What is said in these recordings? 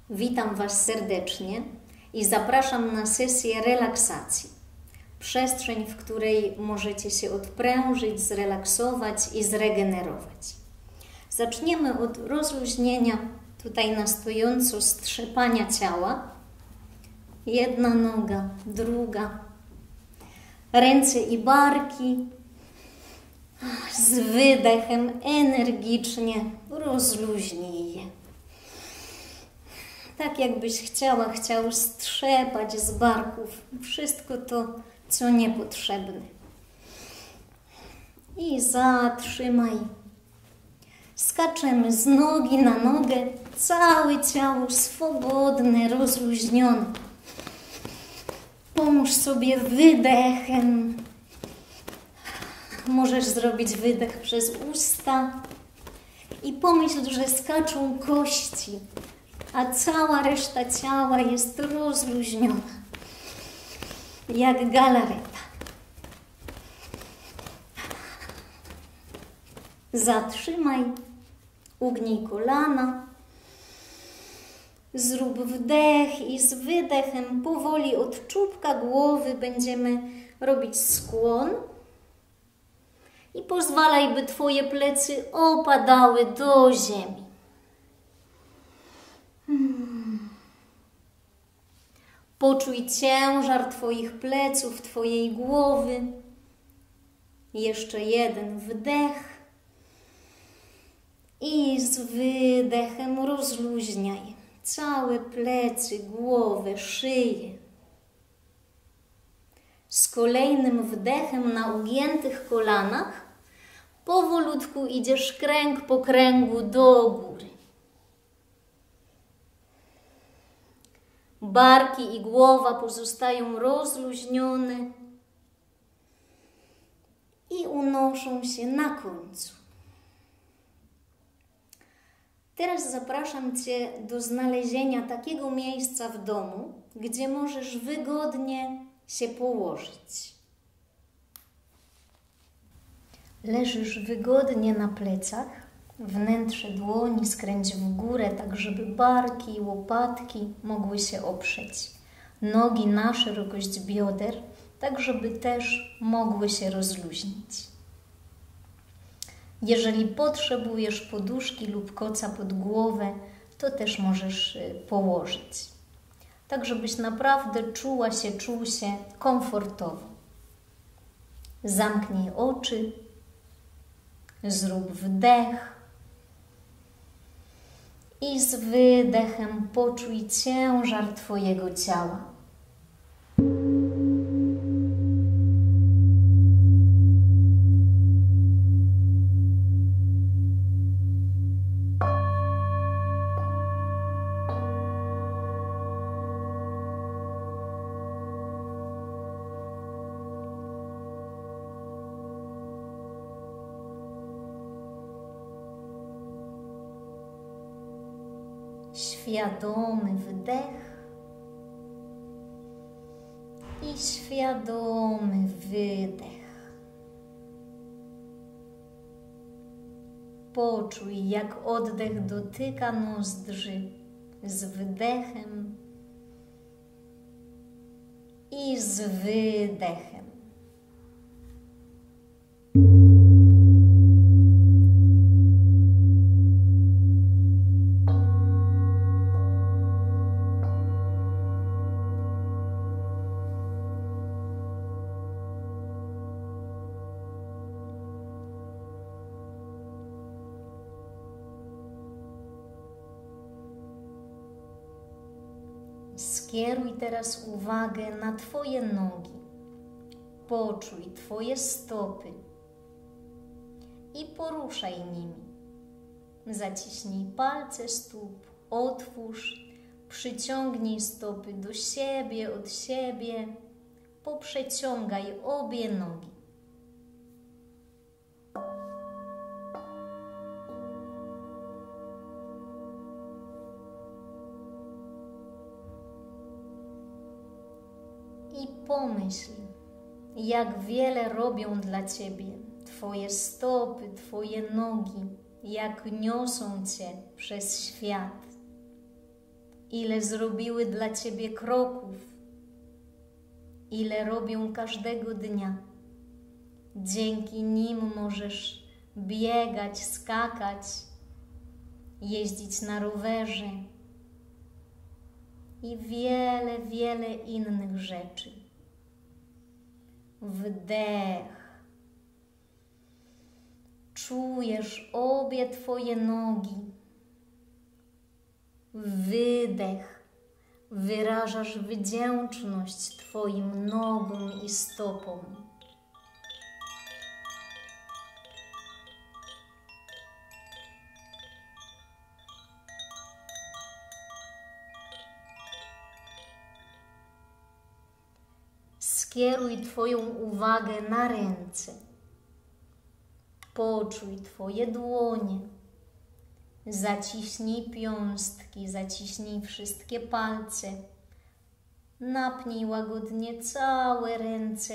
Witam Was serdecznie i zapraszam na sesję relaksacji. Przestrzeń, w której możecie się odprężyć, zrelaksować i zregenerować. Zaczniemy od rozluźnienia tutaj na stojąco strzepania ciała. Jedna noga, druga. Ręce i barki. Z wydechem energicznie rozluźnij je. Tak jakbyś chciał strzepać z barków wszystko to, co niepotrzebne. I zatrzymaj. Skaczemy z nogi na nogę, całe ciało swobodne, rozluźnione. Pomóż sobie wydechem. Możesz zrobić wydech przez usta i pomyśl, że skaczą kości, a cała reszta ciała jest rozluźniona, jak galareta. Zatrzymaj, ugnij kolana, zrób wdech i z wydechem powoli od czubka głowy będziemy robić skłon i pozwalaj, by Twoje plecy opadały do ziemi. Poczuj ciężar Twoich pleców, Twojej głowy. Jeszcze jeden wdech i z wydechem rozluźniaj całe plecy, głowę, szyję. Z kolejnym wdechem na ugiętych kolanach powolutku idziesz kręg po kręgu do góry. Barki i głowa pozostają rozluźnione i unoszą się na końcu. Teraz zapraszam Cię do znalezienia takiego miejsca w domu, gdzie możesz wygodnie się położyć. Leżysz wygodnie na plecach, wnętrze dłoni skręć w górę, tak żeby barki i łopatki mogły się oprzeć. Nogi na szerokość bioder, tak żeby też mogły się rozluźnić. Jeżeli potrzebujesz poduszki lub koca pod głowę, to też możesz położyć. Tak, żebyś naprawdę czuł się komfortowo. Zamknij oczy, zrób wdech i z wydechem poczuj ciężar Twojego ciała. Świadomy wdech i świadomy wydech. Poczuj, jak oddech dotyka nozdrzy z wdechem i z wydechem. Skieruj teraz uwagę na Twoje nogi. Poczuj Twoje stopy i poruszaj nimi. Zaciśnij palce stóp, otwórz, przyciągnij stopy do siebie, od siebie, poprzeciągaj obie nogi. I pomyśl, jak wiele robią dla Ciebie Twoje stopy, Twoje nogi, jak niosą Cię przez świat. ile zrobiły dla Ciebie kroków, ile robią każdego dnia. Dzięki nim możesz biegać, skakać, jeździć na rowerze i wiele, wiele innych rzeczy. Wdech. Czujesz obie Twoje nogi. Wydech. Wyrażasz wdzięczność Twoim nogom i stopom. Skieruj Twoją uwagę na ręce. Poczuj Twoje dłonie. Zaciśnij piąstki, zaciśnij wszystkie palce. Napnij łagodnie całe ręce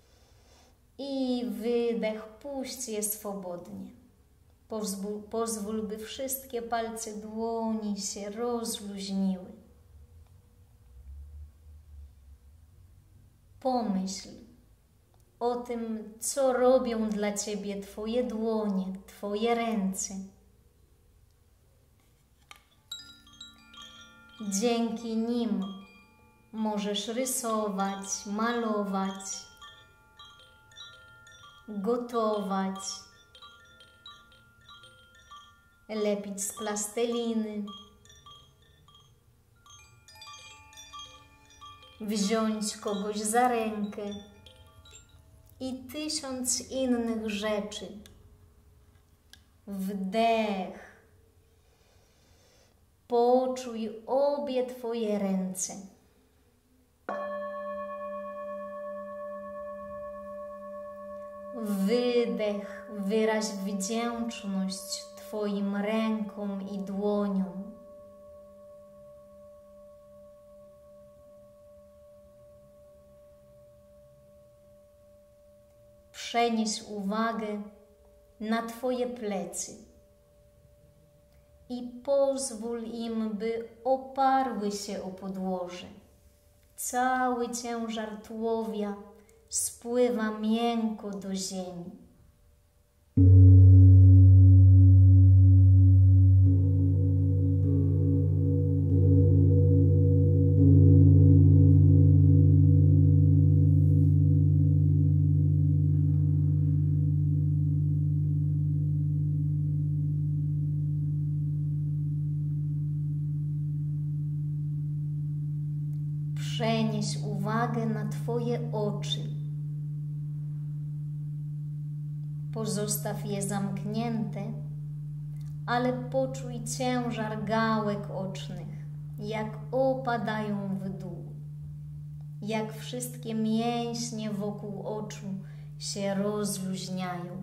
i wydech, puść je swobodnie. Pozwól, by wszystkie palce dłoni się rozluźniły. Pomyśl o tym, co robią dla Ciebie Twoje dłonie, Twoje ręce. Dzięki nim możesz rysować, malować, gotować, lepić z plasteliny, wziąć kogoś za rękę i 1000 innych rzeczy. Wdech. Poczuj obie Twoje ręce. Wydech. Wyraź wdzięczność Twoim rękom i dłoniom. Przenieś uwagę na Twoje plecy i pozwól im, by oparły się o podłoże. Cały ciężar tułowia spływa miękko do ziemi. Przenieś uwagę na Twoje oczy. Pozostaw je zamknięte, ale poczuj ciężar gałek ocznych, jak opadają w dół, jak wszystkie mięśnie wokół oczu się rozluźniają.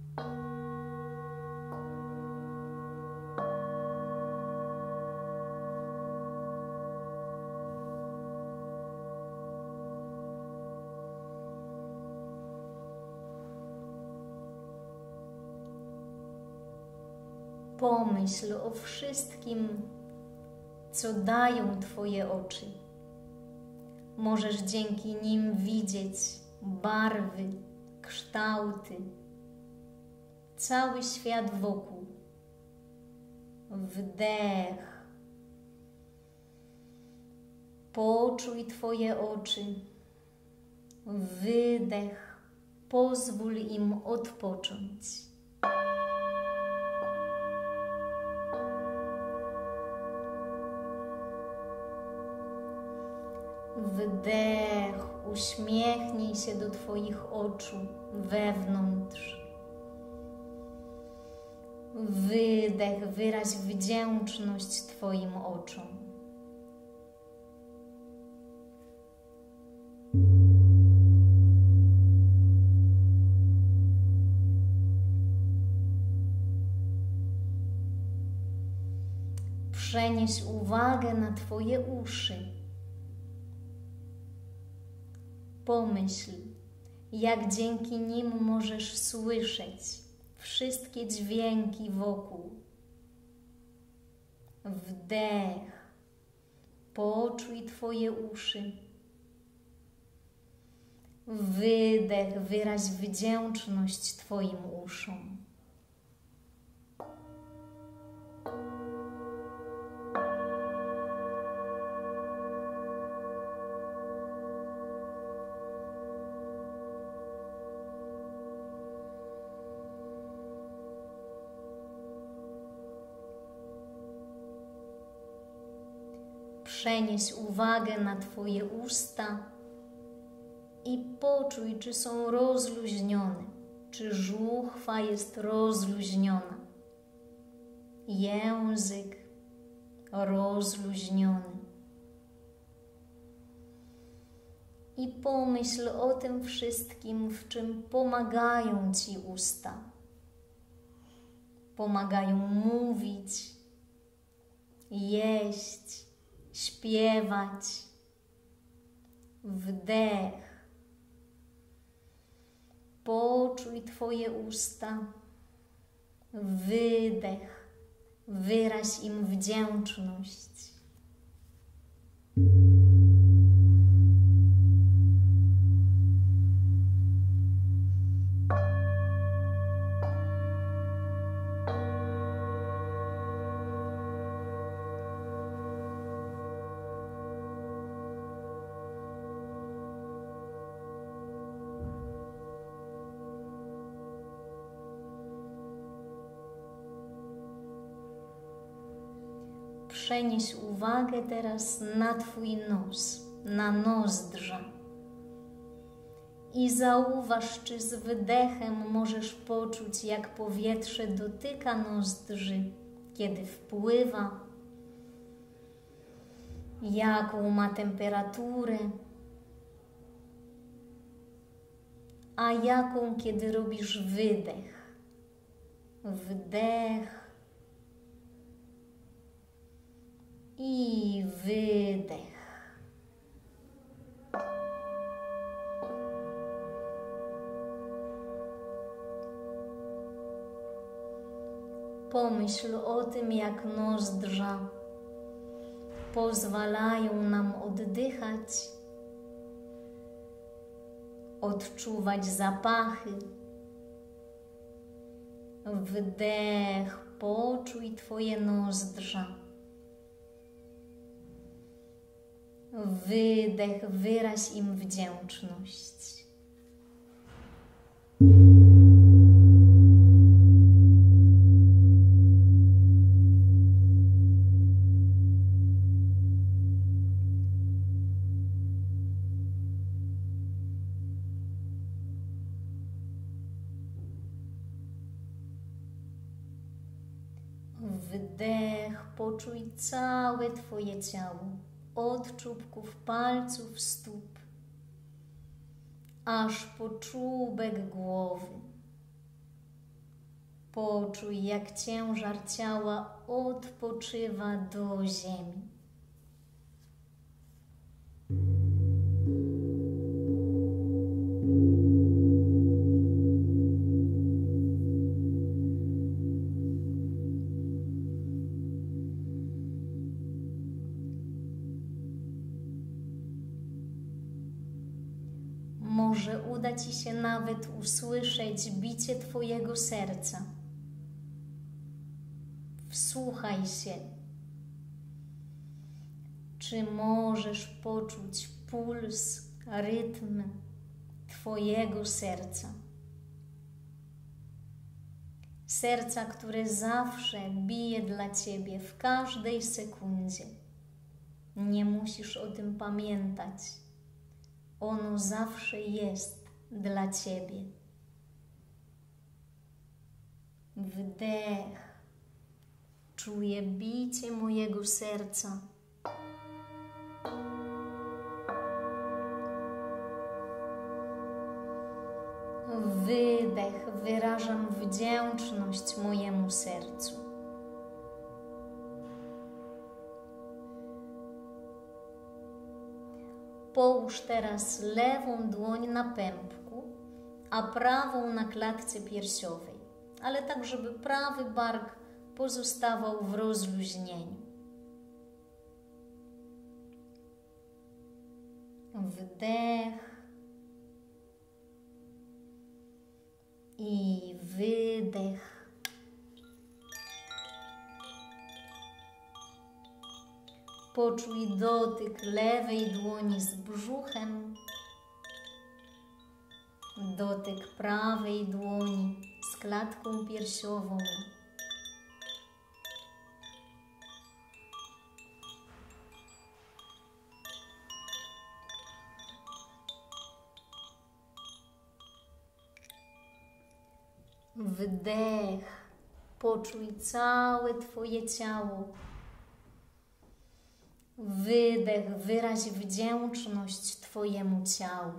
Pomyśl o wszystkim, co dają Twoje oczy. Możesz dzięki nim widzieć barwy, kształty, cały świat wokół. Wdech. Poczuj Twoje oczy. Wydech. Pozwól im odpocząć. Wdech, uśmiechnij się do Twoich oczu wewnątrz. Wydech, wyraź wdzięczność Twoim oczom. Przenieś uwagę na Twoje uszy. Pomyśl, jak dzięki nim możesz słyszeć wszystkie dźwięki wokół. Wdech. Poczuj Twoje uszy. Wydech, wyraź wdzięczność Twoim uszom. Przenieś uwagę na Twoje usta i poczuj, czy są rozluźnione, czy żuchwa jest rozluźniona. Język rozluźniony. I pomyśl o tym wszystkim, w czym pomagają Ci usta. Pomagają mówić, jeść, śpiewać. Wdech. Poczuj Twoje usta. Wydech. Wyraź im wdzięczność. Przenieś uwagę teraz na Twój nos, na nozdrza. I zauważ, czy z wydechem możesz poczuć, jak powietrze dotyka nozdrzy, kiedy wpływa, jaką ma temperaturę, a jaką, kiedy robisz wydech. Wdech i wydech. Pomyśl o tym, jak nozdrza pozwalają nam oddychać, odczuwać zapachy. Wdech, poczuj Twoje nozdrza. Wydech, wyraź im wdzięczność. Wdech, poczuj całe Twoje ciało, od czubków palców stóp, aż po czubek głowy. Poczuj, jak ciężar ciała odpoczywa do ziemi. Może uda Ci się nawet usłyszeć bicie Twojego serca. Wsłuchaj się. Czy możesz poczuć puls, rytm Twojego serca? Serca, które zawsze bije dla Ciebie w każdej sekundzie. Nie musisz o tym pamiętać. Ono zawsze jest dla Ciebie. Wdech. Czuję bicie mojego serca. Wydech. Wyrażam wdzięczność mojemu sercu. Połóż teraz lewą dłoń na pępku, a prawą na klatce piersiowej, ale tak, żeby prawy bark pozostawał w rozluźnieniu. Wdech i wydech. Poczuj dotyk lewej dłoni z brzuchem, dotyk prawej dłoni z klatką piersiową. Wdech. Poczuj całe Twoje ciało. Wydech. Wyraź wdzięczność Twojemu ciału.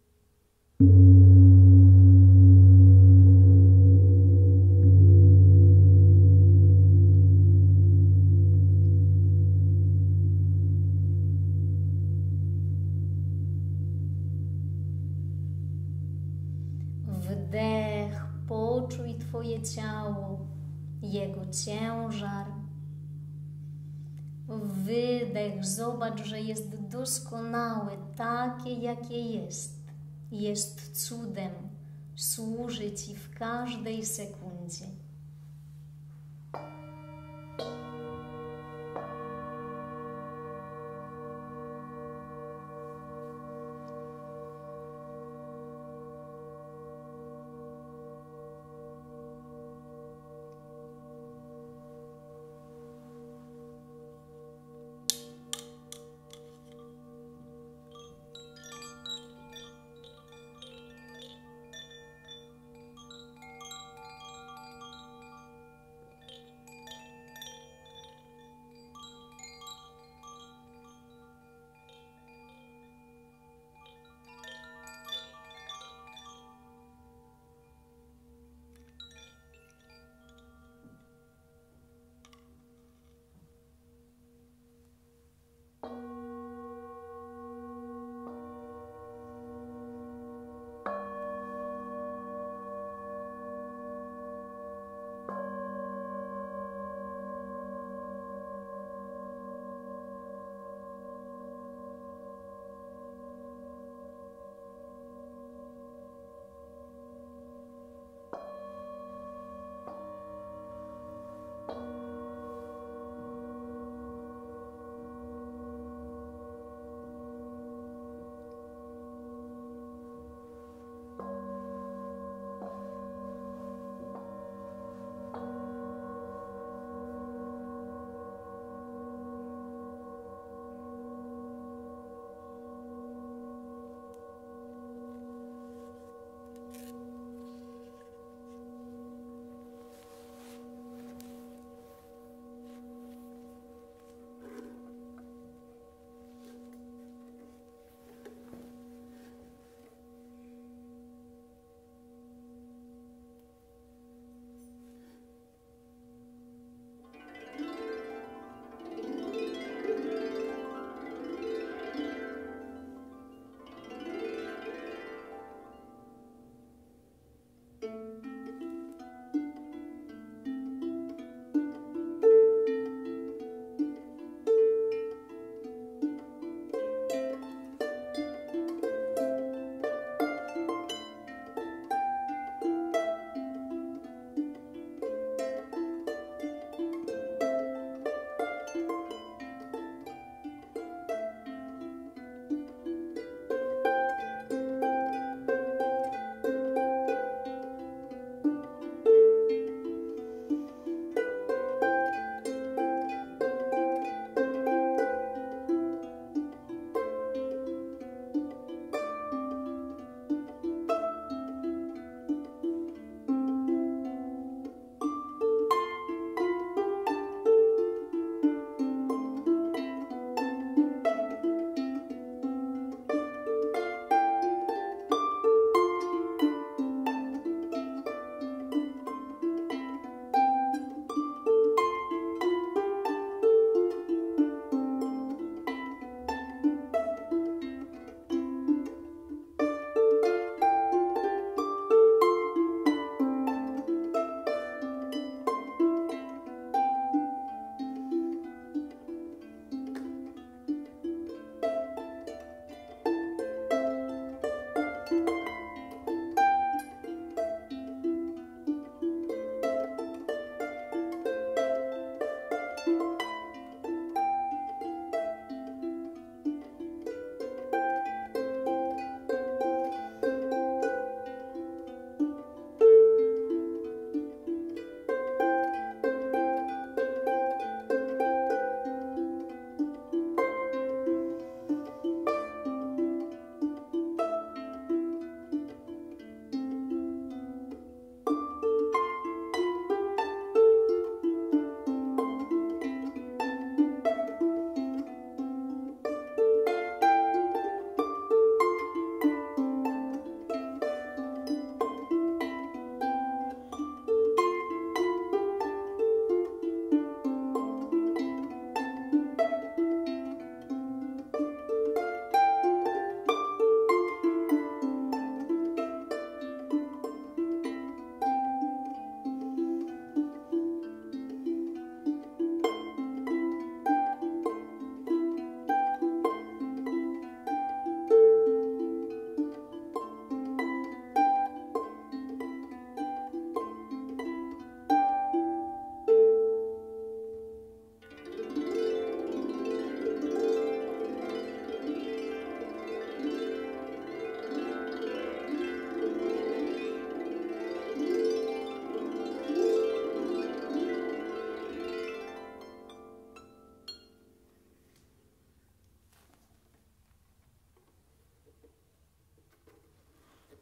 Wdech. Poczuj Twoje ciało, jego ciężar. Wydech. Zobacz, że jest doskonałe, takie jakie jest. Jest cudem. Służy Ci w każdej sekundzie.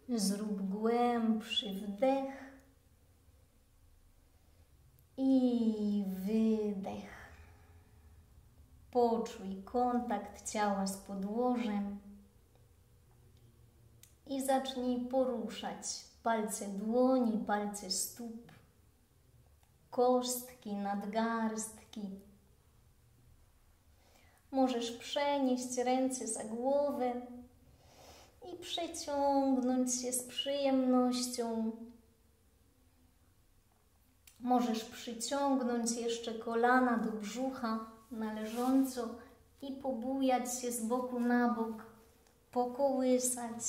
Zrób głębszy wdech i wydech. Poczuj kontakt ciała z podłożem i zacznij poruszać palce dłoni, palce stóp, kostki, nadgarstki. Możesz przenieść ręce za głowę i przeciągnąć się z przyjemnością. Możesz przyciągnąć jeszcze kolana do brzucha należąco i pobujać się z boku na bok, pokołysać.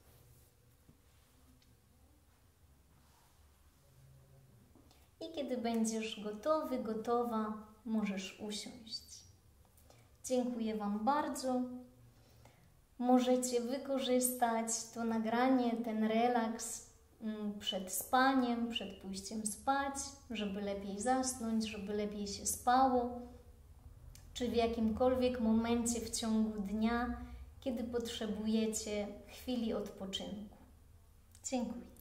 I kiedy będziesz gotowy, gotowa, możesz usiąść. Dziękuję Wam bardzo. Możecie wykorzystać to nagranie, ten relaks przed spaniem, przed pójściem spać, żeby lepiej zasnąć, żeby lepiej się spało, czy w jakimkolwiek momencie w ciągu dnia, kiedy potrzebujecie chwili odpoczynku. Dziękuję.